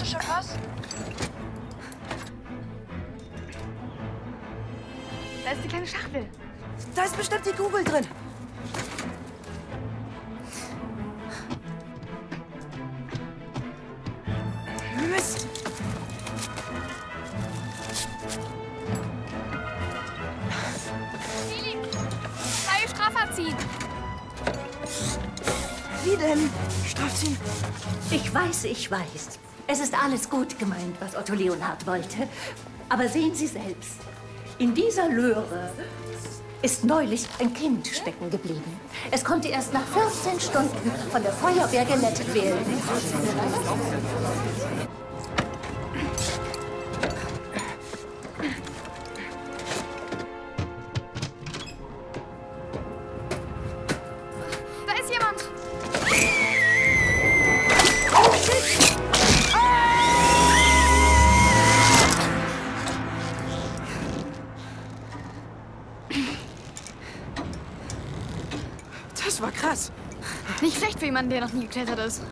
du schon was? Da ist die kleine Schachtel. Da ist bestimmt die Kugel drin. Mist. Felix, Teil straffer ziehen. Wie denn? Strafziehen? Ich weiß. Es ist alles gut gemeint, was Otto Leonhard wollte. Aber sehen Sie selbst. In dieser Löhre ist neulich ein Kind stecken geblieben. Es konnte erst nach 14 Stunden von der Feuerwehr gerettet werden. Da ist jemand. Das war krass. Nicht schlecht für jemanden, der noch nie geklettert ist.